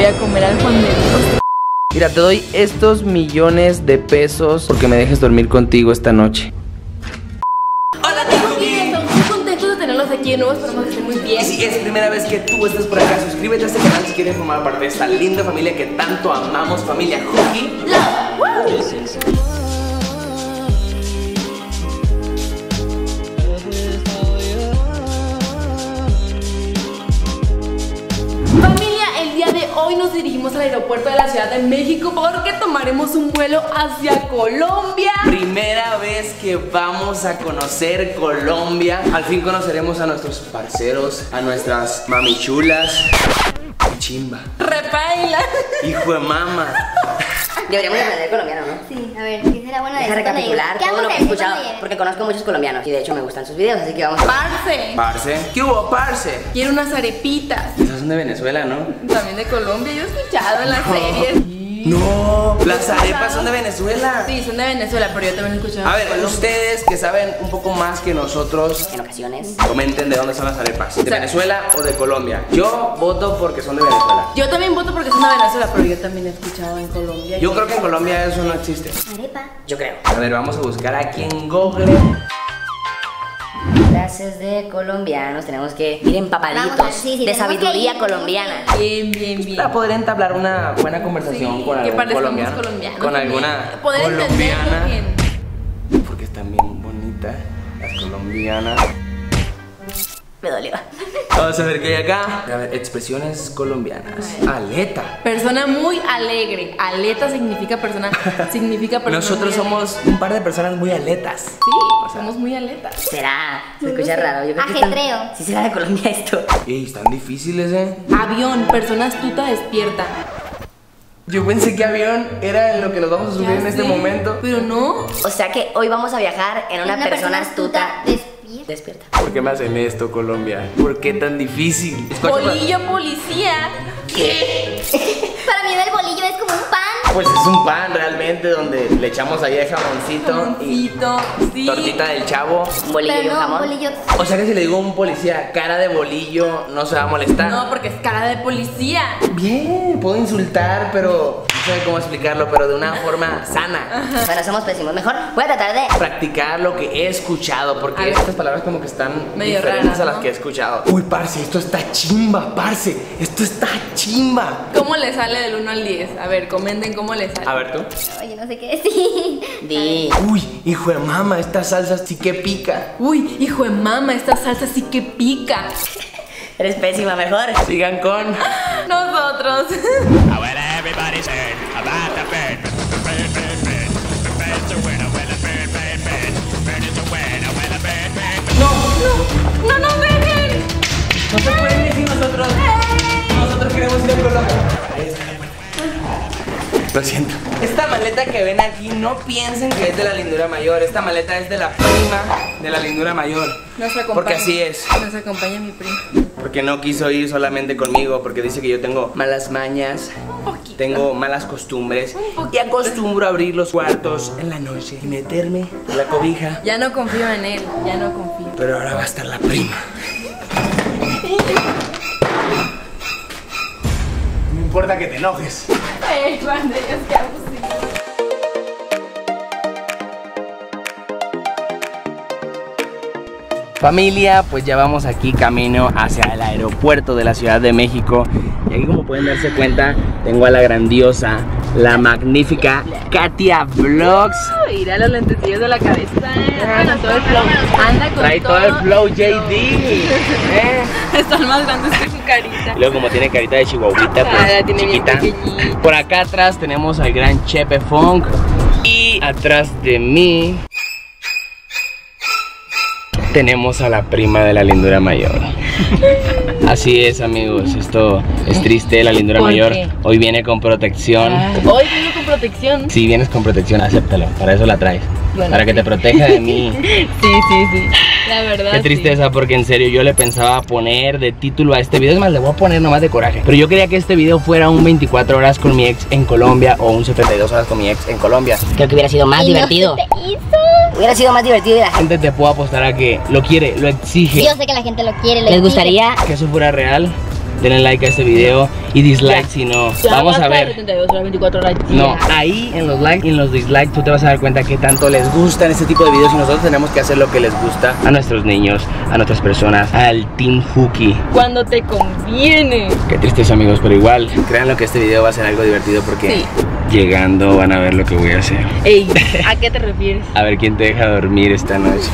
a comer al Juan de Dios. Mira, te doy estos millones de pesos porque me dejes dormir contigo esta noche. Hola, Cookie. Estamos muy contentos de tenerlos aquí de nuevo. Esperamos que estén muy bien. Y si es primera vez que tú estás por acá, suscríbete a este canal si quieres formar parte de esta linda familia que tanto amamos, familia Cookie. Hoy nos dirigimos al aeropuerto de la Ciudad de México porque tomaremos un vuelo hacia Colombia. Primera vez que vamos a conocer Colombia. Al fin conoceremos a nuestros parceros, a nuestras mamichulas. Chimba. Repaila. Hijo de mama. Deberíamos aprender colombiano, ¿no? Sí, a ver, ¿qué será bueno de Deja recapitular todo lo que he escuchado, porque conozco muchos colombianos y de hecho me gustan sus videos, así que vamos. Parce. Parce. ¿Qué hubo, parce? Quiero unas arepitas. Esas son de Venezuela, ¿no? También de Colombia, yo he escuchado en las series. No, las arepas son de Venezuela. Sí, son de Venezuela, pero yo también he escuchado. A ver, ustedes que saben un poco más que nosotros, En ocasiones. comenten de dónde son las arepas. ¿De Venezuela o de Colombia? Yo voto porque son de Venezuela. Yo también voto porque son de Venezuela, pero yo también he escuchado en Colombia. Yo creo que en Colombia eso no existe. Arepa. Yo creo. A ver, vamos a buscar aquí en Google. Frases de colombianos, tenemos que ir empapaditos Vamos, sí, de tenemos sabiduría que ir. colombiana. Bien, bien, bien. Para poder entablar una buena conversación Sí, con que algún parezcamos colombiano. colombianos Con también. alguna Poder colombiana. entenderlo bien. Porque están bien bonitas las colombianas. Me dolió. Vamos a ver qué hay acá. A ver, expresiones colombianas. Aleta. Persona muy alegre. Aleta significa persona. Nosotros muy somos un par de personas muy aletas. alegre. Sí, somos muy aletas. Será, se escucha raro. Yo creo que Ajetreo. sí será de Colombia esto. Ey, están difíciles, Avión, persona astuta despierta. Yo pensé que avión era en lo que nos vamos a subir Ya en este sé, momento. Pero no. O sea que hoy vamos a viajar en una persona astuta despierta. ¿Por qué me hacen esto, Colombia? ¿Por qué tan difícil? Bolillo policía. ¿Qué? Para mí el bolillo es como un pan. Pues es un pan realmente donde le echamos ahí el jamoncito Jamoncito, y sí. tortita del chavo. Un bolillo y Pero un no, jamón. bolillo. O sea que si le digo a un policía cara de bolillo, no se va a molestar. No, porque es cara de policía. Bien, puedo insultar, pero no sé cómo explicarlo, pero de una forma sana. Bueno, somos pésimos. Mejor voy a tratar de Practicar lo que he escuchado, A porque ver. estas palabras como que están Medio diferentes raras, a las ¿no? que he escuchado. Uy, parce, esto está chimba, parce. Esto está chimba. ¿Cómo le sale del 1 al 10? A ver, comenten cómo le sale. A ver tú. Oye, no sé qué decir. di. Uy, hijo de mama, esta salsa sí que pica. Uy, hijo de mama, esta salsa sí que pica. Eres pésima, mejor. Sigan con. Nosotros. Well, everybody's heard about the bird. Bird's a winner, well, a bird is a winner, well, a bird. ¡No nos dejen! No se pueden decir nosotros. Nosotros queremos ir a Colombia. Lo siento. Esta maleta que ven aquí, no piensen que es de la lindura mayor. Esta maleta es de la prima de la lindura mayor. Nos acompaña. Porque así es. Nos acompaña mi prima. Porque no quiso ir solamente conmigo, porque dice que yo tengo malas mañas, poquito. tengo malas costumbres Un poquito. y acostumbro a abrir los cuartos en la noche y meterme en la cobija. Ya no confío en él, ya no confío. Pero ahora va a estar la prima. No importa que te enojes. Juan de Dios, qué abusivo. Familia, pues ya vamos aquí camino hacia el aeropuerto de la Ciudad de México. Y aquí, como pueden darse cuenta, tengo a la grandiosa, la magnífica Katia Vlogs. Mira los lentecillos de la cabeza. Anda con todo el flow. Anda con Trae todo el flow JD. Están más grandes que su carita. Y luego, como tiene carita de chihuahuita, pues la tiene bien chiquita. pequeñita. Por acá atrás tenemos al gran Chepe Funk. Y atrás de mí tenemos a la prima de la lindura mayor. Así es, amigos, esto es triste. La lindura ¿Por mayor qué? hoy viene con protección. Hoy vengo con protección. Si vienes con protección, acéptalo, para eso la traes. Bueno, para que sí. te proteja de mí. Sí. La verdad. Qué tristeza, porque en serio yo le pensaba poner de título a este video. Es más, le voy a poner nomás de coraje. Pero yo quería que este video fuera un 24 horas con mi ex en Colombia o un 72 horas con mi ex en Colombia. Creo que hubiera sido más divertido. ¿Qué te hizo? Hubiera sido más divertido y la La gente te puedo apostar a que lo quiere, lo exige. Yo sé que la gente lo quiere. ¿Les gustaría? Que eso fuera real. denle like a este video y dislike si no. Vamos a ver. 72 horas, 24 horas. No, ahí en los likes y en los dislikes tú te vas a dar cuenta que tanto les gustan este tipo de videos y nosotros tenemos que hacer lo que les gusta a nuestros niños, a nuestras personas, al Team Hooky. Cuando te conviene. Qué tristeza, amigos, pero igual, créanlo que este video va a ser algo divertido porque Sí. llegando van a ver lo que voy a hacer. Ey, ¿a qué te refieres? A ver quién te deja dormir esta noche.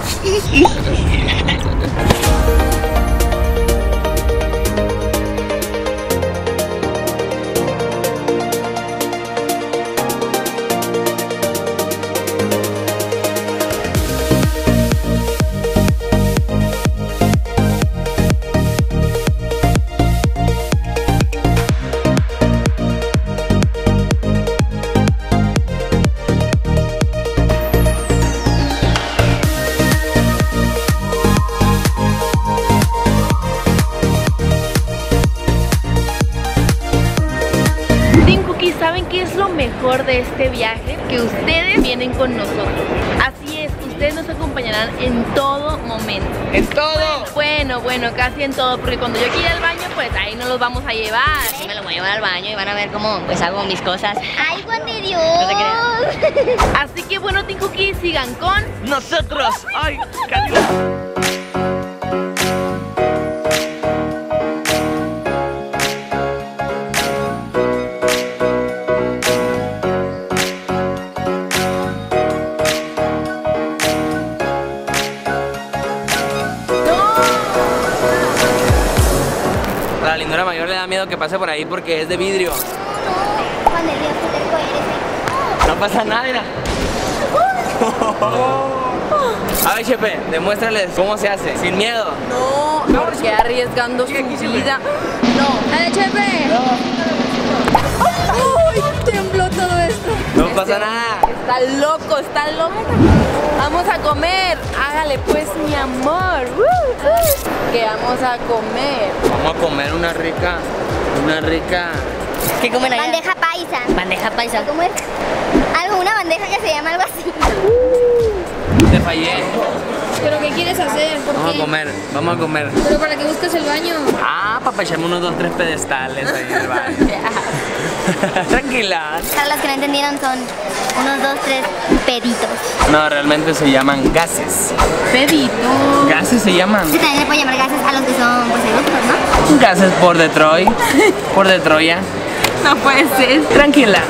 ¿Saben qué es lo mejor de este viaje? Que ustedes vienen con nosotros. Así es, ustedes nos acompañarán en todo momento. ¡En todo! Bueno, casi en todo, porque cuando yo quiera al baño, pues ahí no los vamos a llevar. Sí, me lo voy a llevar al baño y van a ver cómo pues hago mis cosas. ¡Ay, Juan de Dios! No te creas. Así que bueno, Team Cookie, sigan con ¡Nosotros! ¡Ay, Cadillac! La lindura mayor le da miedo que pase por ahí porque es de vidrio. Juan de Dios, qué terco eres. No pasa nada, mira. A ver, Chepe, demuéstrales cómo se hace, sin miedo. No, porque arriesgando su vida. No. ¡Eh, Chepe! ¡Ay, tembló todo esto! No pasa nada. Está loco, está loco. Vamos a comer. Hágale pues, mi amor. Que vamos a comer. Vamos a comer una rica. ¿Qué comen allá? Bandeja paisa. Bandeja paisa. ¿Cómo es? Una bandeja que se llama algo así. Te fallé. ¿Pero qué quieres hacer? ¿Por Vamos qué? a comer. ¿Pero para qué buscas el baño? Ah, para echarme unos 2, 3 pedestales ahí en el baño. Tranquila. Para los que no entendieron son unos 2, 3 peditos. No, realmente se llaman gases. Pedito. Gases se llaman. Sí, también le pueden llamar gases a los que son pues eructos, ¿no? Gases por Detroit. Por de Troya. No puede ser. Tranquila.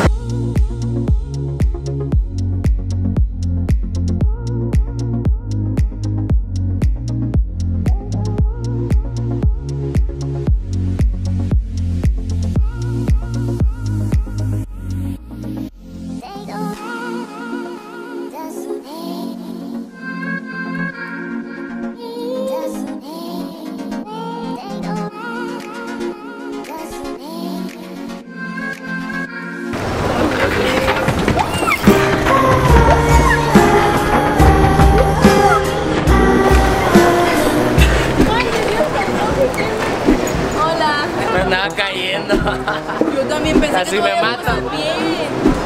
Hola. Me andaba cayendo. Yo también pensé Así que me todo iba a matan. estar bien.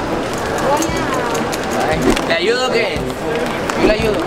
Ay, ¿le ayudo o qué? Yo le ayudo.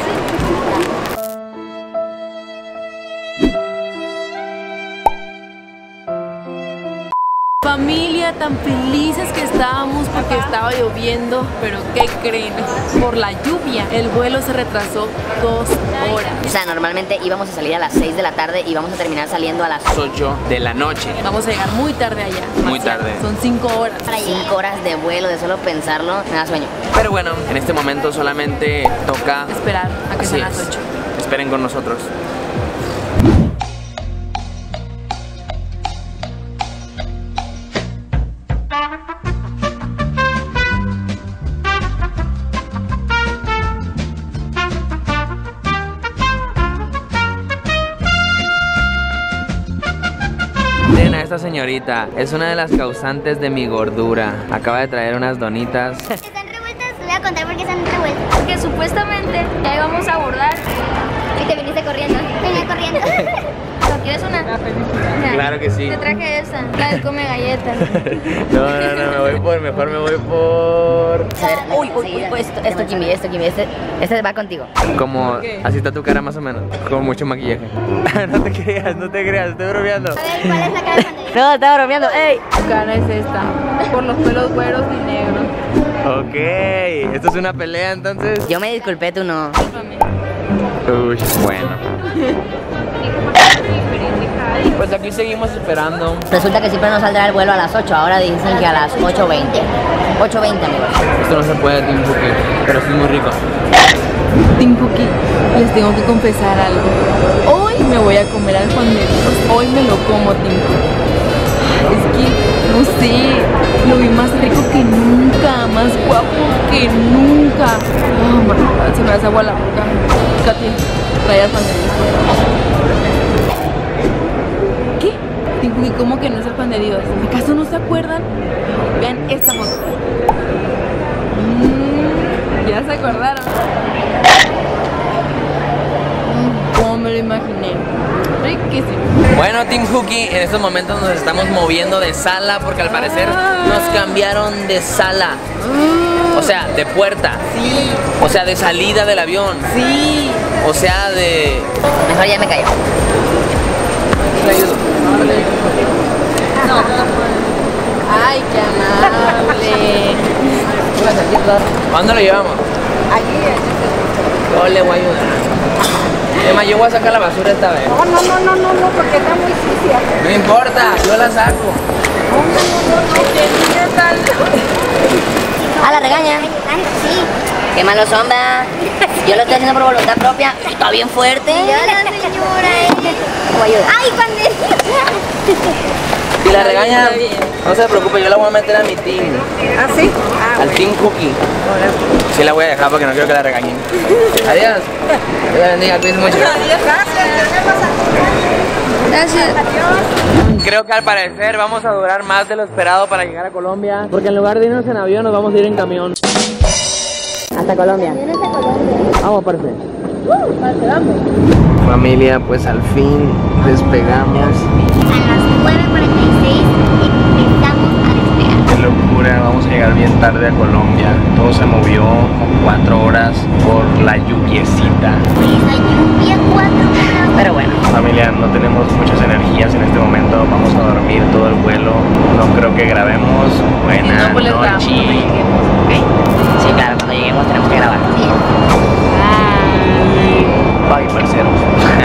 Familia, tan felices que estábamos porque estaba lloviendo, pero ¿qué creen? Por la lluvia, el vuelo se retrasó 2 horas. O sea, normalmente íbamos a salir a las 6 de la tarde y vamos a terminar saliendo a las 8 de la noche. Vamos a llegar muy tarde allá. Muy demasiado. tarde. Son 5 horas. 5 horas de vuelo, de solo pensarlo, me da sueño. Pero bueno, en este momento solamente toca Esperar a que Así sean las es. 8. Esperen con nosotros. Miren a esta señorita, es una de las causantes de mi gordura. Acaba de traer unas donitas. Están revueltas, les voy a contar por qué están revueltas. Porque supuestamente ya íbamos a abordar. Y te viniste corriendo. Venía corriendo. ¿No quieres una? Claro Claro que sí. Te traje esa, la del come galletas. No, mejor me voy por... Uy, esto, Jimmy, este va contigo. Como, así está tu cara más o menos, con mucho maquillaje. No te creas, estoy bromeando. A ver, ¿cuál es la cara de Pandemia? No, estaba bromeando, ey. Tu cara es esta, por los pelos güeros y negros. Ok, esto es una pelea entonces. Yo me disculpé, tú no. Uy, bueno. Pues aquí seguimos esperando. Resulta que siempre nos saldrá el vuelo a las 8, ahora dicen que a las 8:20. 8:20, amigos. Esto no se puede, Tim Cookie, pero sí muy rico. Tim Cookie, les tengo que confesar algo. Hoy me voy a comer al Juan de Dios. Hoy me lo como, Tim Cookie. Es que, no sé, lo vi más rico que nunca, más guapo que nunca. Oh, my God, se me hace agua a la boca. Katy, trae al Juan de Dios. ¿Qué? Tim Cookie, ¿cómo que no es el Juan de Dios? ¿Acaso no se acuerdan? Vean esta foto. Ya se acordaron. ¿Cómo me lo imaginé? Riquísimo. Bueno, Team Cookie, en estos momentos nos estamos moviendo de sala porque al parecer nos cambiaron de sala. O sea, de puerta. Sí. O sea, de salida del avión. Sí. O sea, de... Mejor ya me callo. ¿Te ayudo? No. Ay, qué amable. ¿Cuándo lo llevamos? Yo le voy a ayudar. Además, yo voy a sacar la basura esta vez. No, porque está muy sucia. No importa, yo la saco. Ah, la regañan. Ay, sí. Qué malos son, ¿verdad? Yo lo estoy haciendo por voluntad propia. Está bien fuerte. Ya la señora. Voy a ayudar. Ay, Pandemia. Si la regañan, no se preocupe, yo la voy a meter a mi team. ¿Ah, sí? Al Team Cookie. Sí la voy a dejar porque no quiero que la regañen. Adiós. Dios la bendiga, cuídense mucho. Gracias. Creo que al parecer vamos a durar más de lo esperado para llegar a Colombia. Porque en lugar de irnos en avión, nos vamos a ir en camión. Hasta Colombia. Vamos, parce. Familia, pues al fin despegamos. A las 9:46 empezamos a despegar. Qué locura, vamos a llegar bien tarde a Colombia. Todo se movió como 4 horas por la lluviecita. Esa lluvia 4 horas. Pero bueno. Familia, no tenemos muchas energías en este momento. Vamos a dormir todo el vuelo. No creo que grabemos. Buenas No, pues les grabamos noches. cuando lleguemos. Sí, claro, cuando lleguemos tenemos que grabar. Bye, parceros.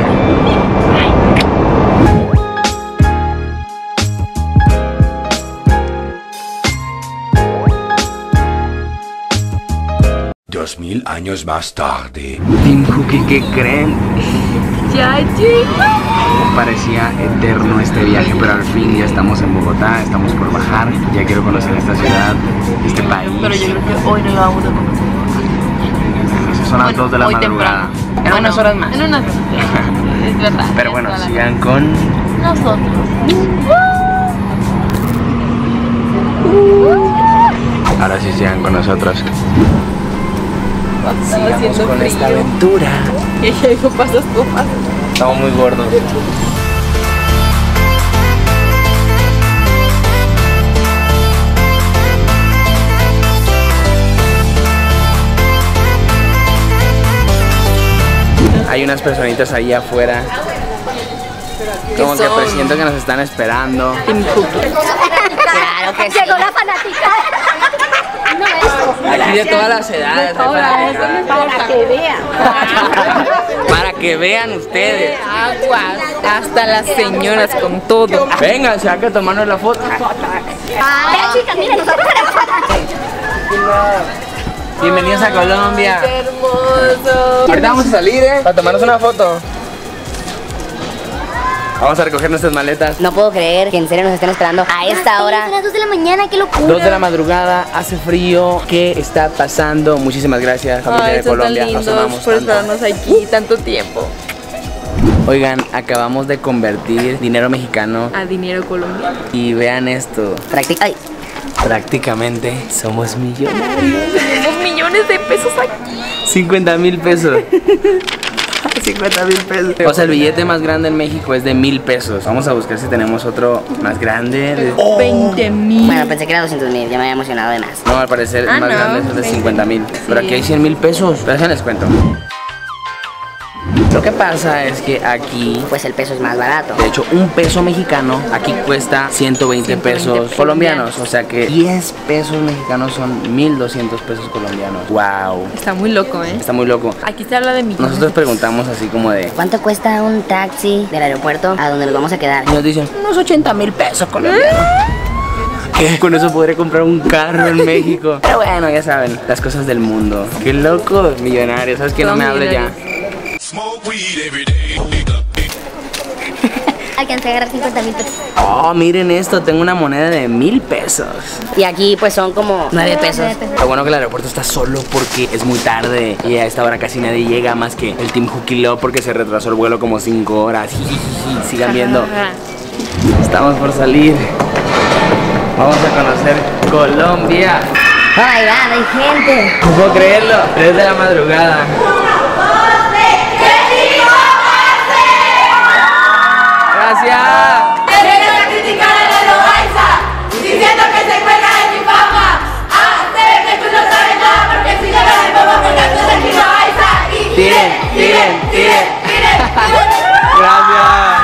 Dos 2000 años más tarde. Team Cookie, ¿qué creen? Ya llegó. Parecía eterno este viaje, pero al fin ya estamos en Bogotá, estamos por bajar. Ya quiero conocer esta ciudad, este país. Pero yo creo que hoy no lo vamos a conocer. Son las 2 de la hoy madrugada. temprano. En unas horas más. En unas horas. Es verdad. Pero bueno, tienes toda la sigan con... nosotros. Ahora sí sigan con nosotros. Estaba haciendo Con esta frío. aventura. Y ella dijo, pasas tú, pasas. Estamos muy gordos. Hay unas personitas ahí afuera. Como que son? presiento que nos están esperando. Team Cookie. Claro que sí. Llegó la fanática. Aquí de todas las edades. Para que vean. Para que vean ustedes. Aguas. Hasta las señoras con todo. Vengan, se hay que tomarnos la foto. Vean, chicas, miren, nosotros Bienvenidos a Colombia. Qué hermoso. Ahorita vamos a salir, para tomarnos una foto. Vamos a recoger nuestras maletas. No puedo creer que en serio nos estén esperando a esta hora. Son las 2 de la mañana, qué locura. 2 de la madrugada, hace frío. ¿Qué está pasando? Muchísimas gracias, familia Ay, de son tan Colombia. Os lindos amamos por tanto. esperarnos aquí tanto tiempo. Oigan, acabamos de convertir dinero mexicano A dinero colombiano. y vean esto. Ay, Prácticamente somos millonarios. Tenemos millones de pesos aquí. 50,000 pesos. 50,000 pesos. O sea, el billete más grande en México es de 1,000 pesos. Vamos a buscar si tenemos otro más grande. De... 20,000. Bueno, pensé que era 200,000, ya me había emocionado de más. No, al parecer el más grande es el de 50,000. Pero aquí hay 100,000 pesos. Pero déjenles cuento. Lo que pasa es que aquí, Pues el peso es más barato. de hecho, un peso mexicano aquí cuesta 120 pesos colombianos. O sea que 10 pesos mexicanos son 1,200 pesos colombianos. Wow. Está muy loco, ¿eh? Está muy loco. Aquí se habla de millones. Nosotros preguntamos así como de... ¿Cuánto cuesta un taxi del aeropuerto a donde nos vamos a quedar? Y nos dicen, unos 80,000 pesos colombianos. Que con eso podré comprar un carro en México. Pero bueno, ya saben, las cosas del mundo. Qué loco, millonario. ¿Sabes qué? No me hables ya. Smoke weed every day. Alcancé a agarrar 50,000 pesos. Oh, miren esto, tengo una moneda de 1,000 pesos. Y aquí pues son como 9 pesos. Lo bueno que el aeropuerto está solo porque es muy tarde y a esta hora casi nadie llega más que el Team Juquiló porque se retrasó el vuelo como 5 horas. Sigan viendo. Estamos por salir. Vamos a conocer Colombia. Oh my god, hay gente. No puedo creerlo. 3 de la madrugada. Gracias. Vienen a criticar a la Loaiza, diciendo que se cuelga de mi fama. Ah, se ve que tú no sabes nada porque si llegas de fama porque tú eres mi Loaiza. Y Tiren. Gracias.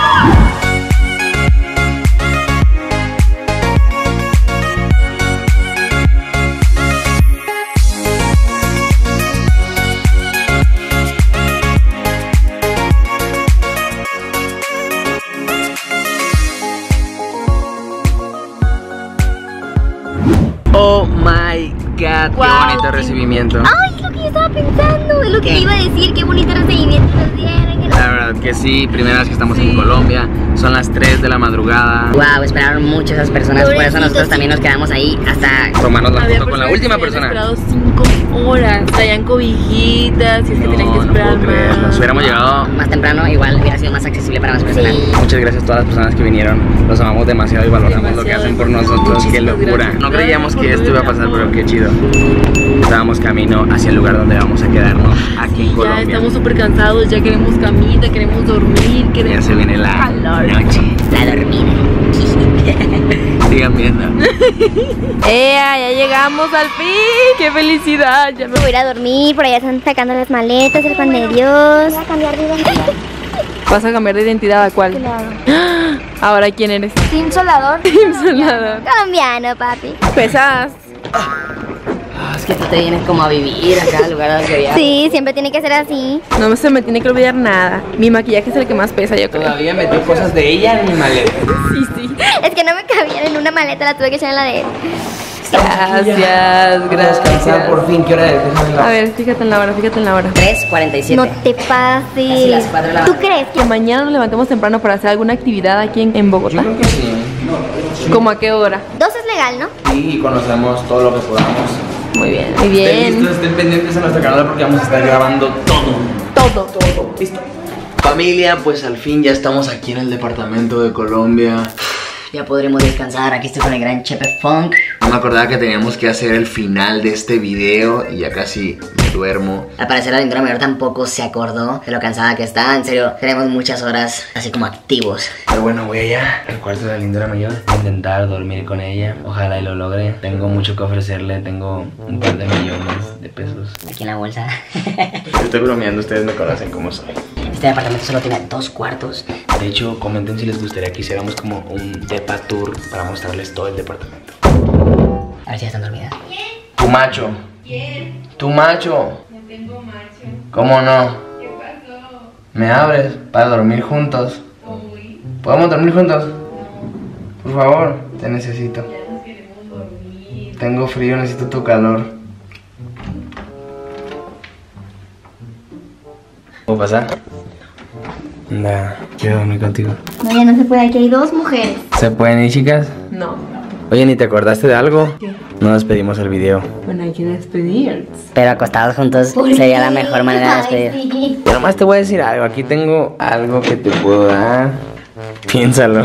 Oh my god, Wow, qué bonito recibimiento. Ay, es lo que yo estaba pensando. Es lo que te iba a decir. Qué bonito recibimiento nos dieron. La verdad que sí, primera vez que estamos en Colombia. Son las 3 de la madrugada. Wow, esperaron mucho esas personas. Por eso Pobrecitos, nosotros sí. también nos quedamos ahí hasta... Tomarnos la Había foto con la personas última que habían persona. esperado 5 horas. Traían cobijitas y es que tenían que No esperar puedo creerlo. más. Si hubiéramos llegado. Más temprano, igual hubiera sido más accesible para más personas. Sí. Muchas gracias a todas las personas que vinieron. Los amamos demasiado y valoramos lo que Demasiado. hacen por nosotros. Qué Muchísimas locura. gracias. No creíamos que Gracias esto por iba a pasar, todo el pero qué chido. Estábamos camino hacia el lugar donde vamos a quedarnos aquí en Ya Colombia. estamos súper cansados, ya queremos camita, queremos dormir, Ya queremos... se viene la calor. noche. La dormida. Sigan viendo. Ya llegamos al fin, qué felicidad. Ya me Voy a ir a dormir. Por allá están sacando las maletas, el pan de Dios. Voy a cambiar de identidad. ¿Vas a cambiar de identidad a cuál? Ahora, ¿quién eres? Team Solador. Soldado. Colombiano, papi. Pesas. Es que tú te vienes como a vivir acá al lugar donde vivías. Sí, siempre tiene que ser así. No se me tiene que olvidar nada. Mi maquillaje es el que más pesa, yo creo. Todavía metió cosas de ella en mi maleta. Sí. Es que no me cabían en una maleta, la tuve que echar en la de él. Gracias, gracias. Por fin, ¿qué hora es? A ver, fíjate en la hora, 3:47. No te Casi las pases. 4 de la ¿Tú mañana. crees Que mañana nos levantemos temprano para hacer alguna actividad aquí en Bogotá. Creo que sí. ¿Cómo a qué hora? 2 es legal, ¿no? Y conocemos todo lo que podamos. Muy bien, muy Estén bien. listos, estén pendientes a nuestro canal porque vamos a estar grabando todo. Todo. Listo. Familia, pues al fin ya estamos aquí en el departamento de Colombia. Ya podremos descansar. Aquí estoy con el gran Chepe Funk. No me acordaba que teníamos que hacer el final de este video y ya casi me duermo. Al parecer la Lindora Mayor tampoco se acordó de lo cansada que está. En serio, tenemos muchas horas así como activos. Pero bueno, voy allá al cuarto de la Lindora Mayor. Voy a intentar dormir con ella. Ojalá y lo logre. Tengo mucho que ofrecerle. Tengo un par de millones de pesos. Aquí en la bolsa. Estoy bromeando, ustedes me conocen como soy. Este departamento solo tiene 2 cuartos. De hecho, comenten si les gustaría que hiciéramos como un depa tour para mostrarles todo el departamento. A ver si ya están dormidas. Tu macho. ¿Quién? Tu macho. No tengo macho. ¿Cómo no? ¿Qué pasó? ¿Me abres para dormir juntos? ¿Podemos dormir juntos? Por favor, te necesito. Ya nos queremos dormir. Tengo frío, necesito tu calor. ¿Puedo pasar? Anda, quiero dormir contigo. No, ya no se puede, aquí hay 2 mujeres. ¿Se pueden ir, chicas? No. Oye, ¿ni te acordaste de algo? ¿Qué? No despedimos el video. Bueno, hay que despedir. Pero acostados juntos sería la mejor manera de despedir. Sí. Yo nomás te voy a decir algo. Aquí tengo algo que te puedo dar. Piénsalo.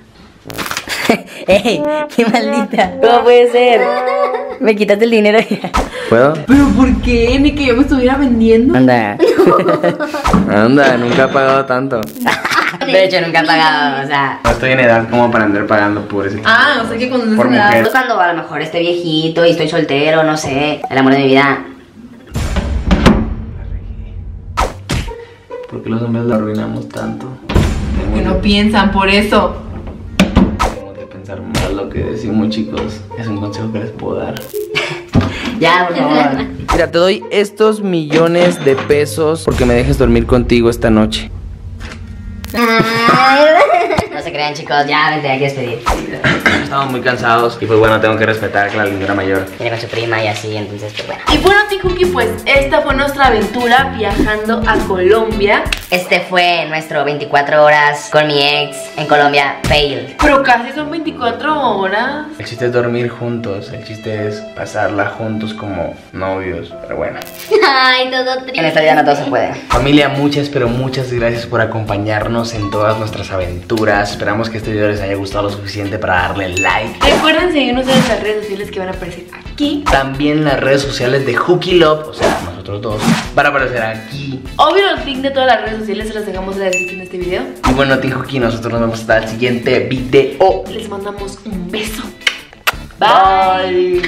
¡Ey! ¡Qué maldita! ¿Cómo puede ser? Me quitaste el dinero ya. ¿Puedo? ¿Pero por qué? Ni que yo me estuviera vendiendo. Anda. Anda, nunca he pagado tanto. De hecho, nunca he pagado, o sea. No estoy en edad como para andar pagando por ese tipo. Ah, o sea que cuando Por se da. mujer. Pues cuando a lo mejor esté viejito y estoy soltero, no sé, el amor de mi vida. ¿Por qué los hombres lo arruinamos tanto? Que no piensan por eso. Debemos de pensar más lo que decimos, chicos. Es un consejo que les puedo dar. Ya, por favor. Mira, te doy estos millones de pesos porque me dejes dormir contigo esta noche. No se crean, chicos, ya me tenía que despedir. Estamos muy cansados y pues bueno, tengo que respetar que la lindura mayor. Viene con su prima y así, entonces pues bueno. Y bueno, Tinkuki, pues esta fue nuestra aventura viajando a Colombia. Este fue nuestro 24 horas con mi ex en Colombia, fail. Pero casi son 24 horas. El chiste es dormir juntos, el chiste es pasarla juntos como novios, pero bueno. Ay, todo triste. En esta vida no todo se puede. Familia, muchas pero muchas gracias por acompañarnos en todas nuestras aventuras. Esperamos que este video les haya gustado lo suficiente para darle like. Recuerden seguirnos en nuestras redes sociales que van a aparecer aquí. También las redes sociales de Hooky Love, o sea, nosotros dos, van a aparecer aquí. Obvio, los links de todas las redes sociales se los dejamos en la descripción de este video. Y bueno, Team Hooky, nosotros nos vemos hasta el siguiente video. Les mandamos un beso. Bye.